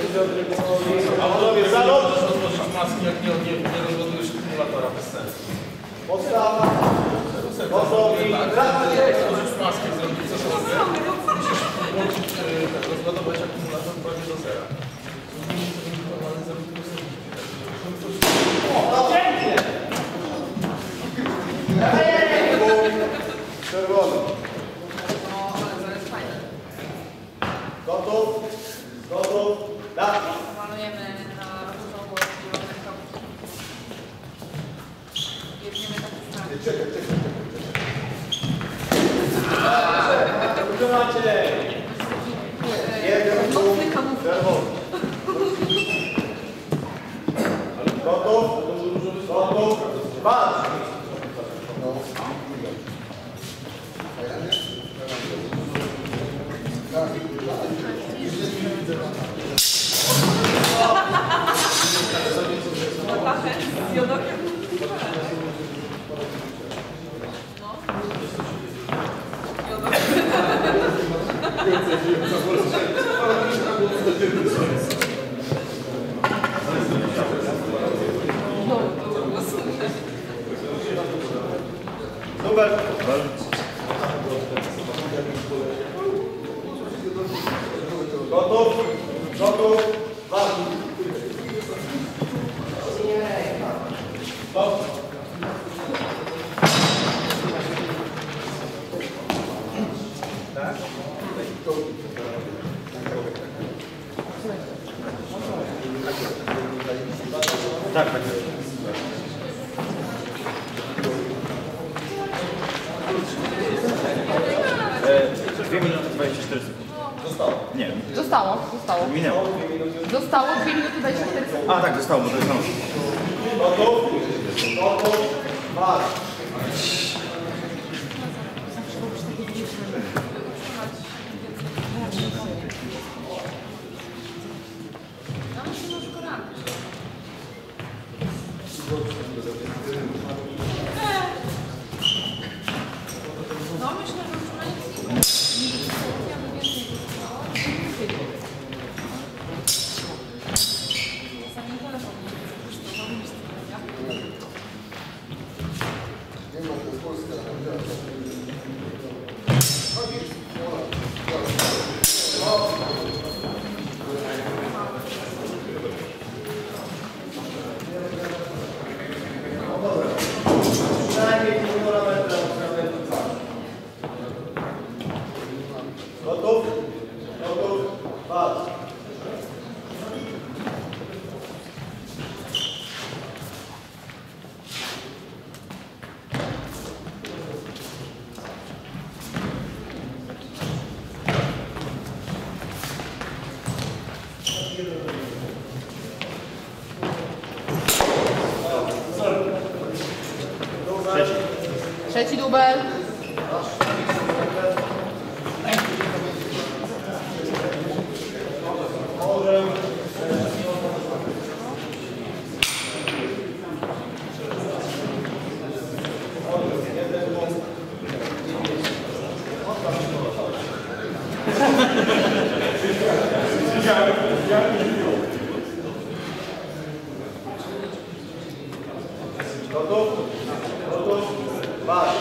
Panowie, zalot! Rozłożyć maski, jak nie rozładujesz akumulatora, bez sensu. Podstawa. Gotowi. Rozłożyć maskę, zrobić co sobie. Musisz włączyć, rozładować akumulator prawie do zera. Pięknie! Czerwony. No, ale to jest fajne. Gotów? Gotów? Tak. Malujemy na różowo zielony kawałek. Jedziemy taki stary. Czekaj. Utrzymacie. Jeden punkt. Czerwony. Gotów? Gotów? Patrz. Matachę z jodokiem. No. Jodok. Numer. Gotów? Gotów? Walcz. Stop. Tak? Tak. 2 minuty 24 sekundy. Zostało. Nie, Zostało. minęło. Zostało 2 minuty 24 sekundy. A tak, zostało, bo to jest samo. Gotów? Gotów? Walcz. No myślę, że Przynajmniej 1,5 metra od krawędzi twarzy. Gotów? Gotów? Walcz. trzeci dubel. Może. Gotów? Gotów? Walcz.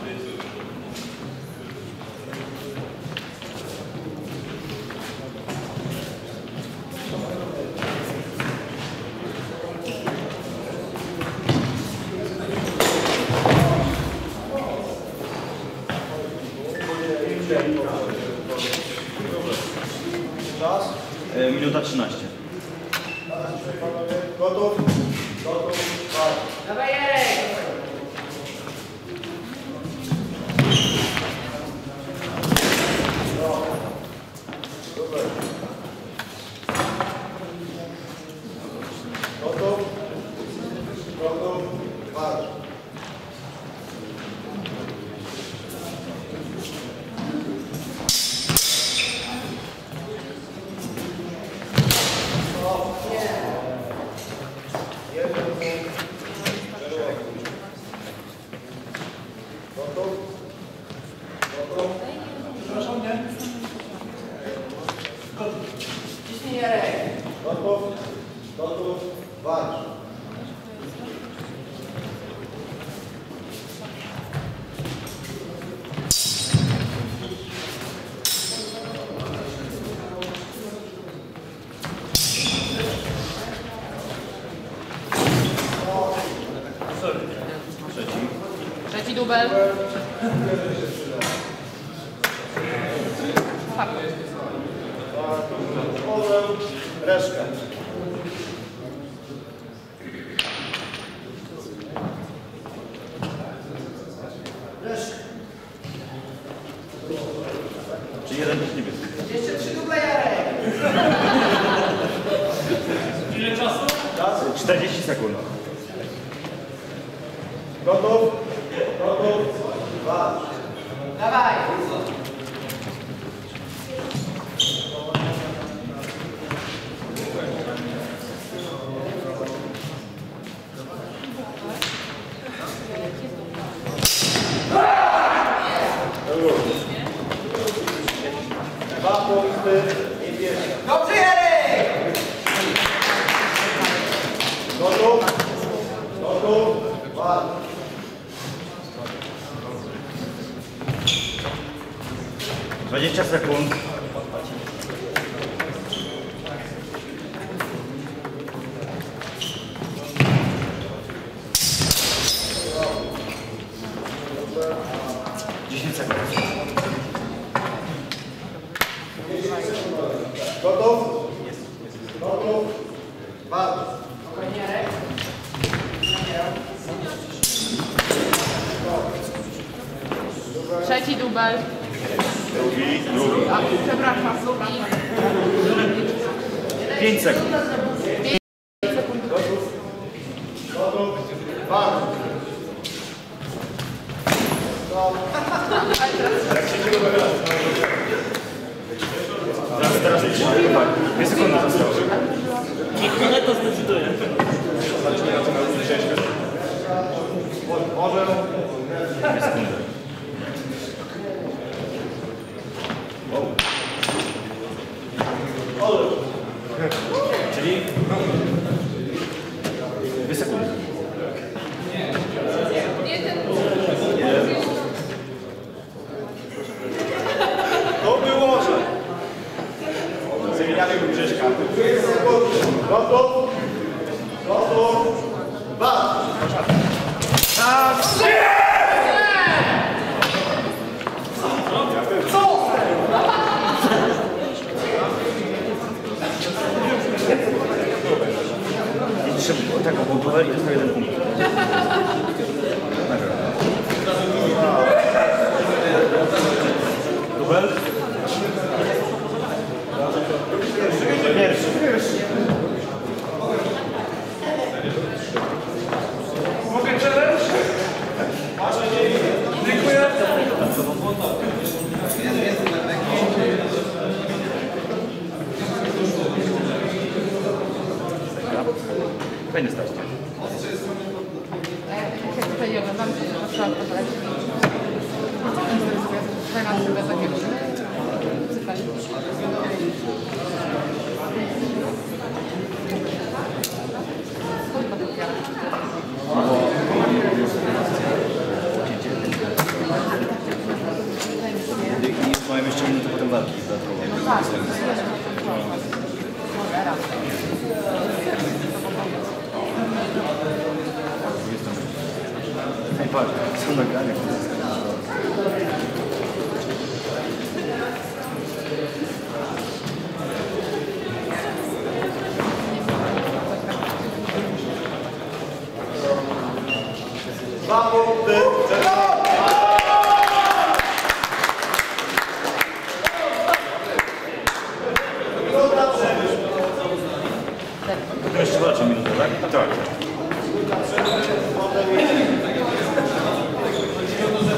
Czas? Minuta 13. Gotów? Gotów? Walcz. Dawaj, Jarek! Gotów? Gotów? Walcz. Gotów? Gotów? Przepraszam, nie? Ciśnij, Jarek. Gotów. Gotów. Walcz. Trzeci dubel. Reszkę. Czyli jeden punkt niebieski. Jeszcze 3 duble, Jarek. Ile czasu? 40 sekund. Gotów. Gotów. Walcz. Dawaj. Dwa punkty. Niebieska. Dobrze, Jarek. Gotów. Gotów. Walcz. - 20 sekund. Gotów. Gotów. Walcz. Trzeci dubel. Drugi. A, przepraszam. 5 sekund. Gotów. Walcz. Teraz idź. 2 sekundy zostało. Ale to zdecyduje. Może. 2 sekundy. Czyli 2 sekundy. Nie ten. To było, że. Zamieniamy Grześka. Gotów. Gotów. Walcz. Idź szybko, tak, bo duel i dostał 1 punkt. Duel? Pierwszy. Mogę challenge? Dziękuję. Fajny start. Jak tutaj nie oglądam, to na przykład to leci. Fajna sobie takie sypali. Skąd to kupiła? I mają jeszcze minutę potem walki za drugą. No tak, cholera. Ej, patrz, są nagrania. Dwa punkty. To jeszcze walczy minutę, tak? Tak.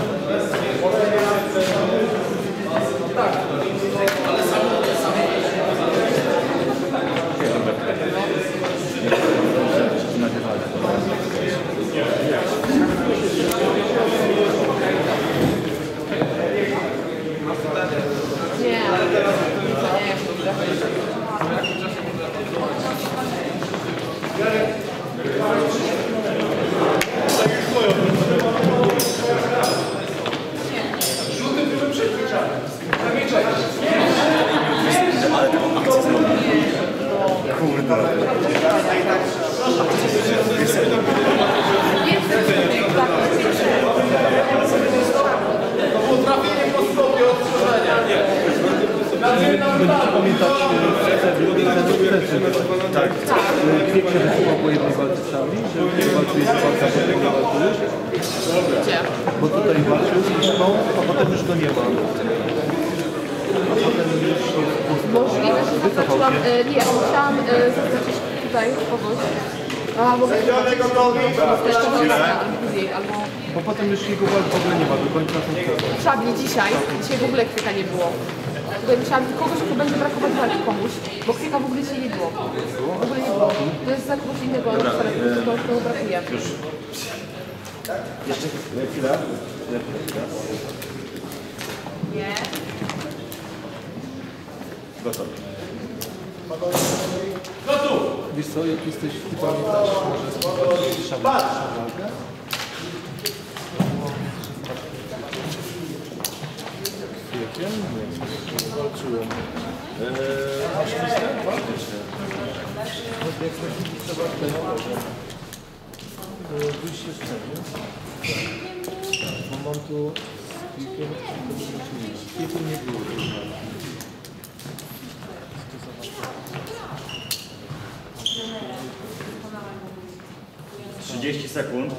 Tak. Kwiek się wycofał po jednej walce z Szabli, że walczyłeś z walka, potem nie walczyłeś, Gdzie? bo tutaj walczył z Iszką, a potem już go nie ma. A potem już się Możliwe, że wycofał zaznaczyłam, się. nie, musiałam zaznaczyć tutaj kogoś. A, mogę Sędziowie gotowi. też to później, albo Bo potem już jego walk w ogóle nie ma, do końca są w Szabli dzisiaj w ogóle Kwieka nie było. Tutaj musiałam kogoś, kto będzie brakować walki komuś, bo Kwieka w ogóle dzisiaj nie było. W ogóle nie było. To jest za kogoś innego, kto brakuje. Jeszcze chwilę. Nie. Gotowy. Wiesz co, jak jesteś typami też może spróbować Szabli walkę? Kwiekiem? Nie, walczyłem. Masz listę? Jak taki trzeba wyjście z ceny. Bo mam tu z kwiekiem, z kwiekiem nie było. 30 sekund.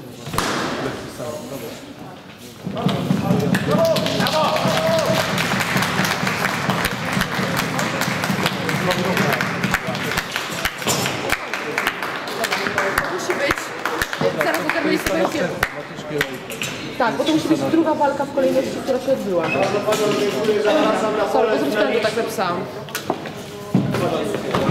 Musi być. Zaraz do tego jest będzie. Tak, bo to musi być druga walka w kolejności, która się odbyła. Sorry, bo z tak napisałam.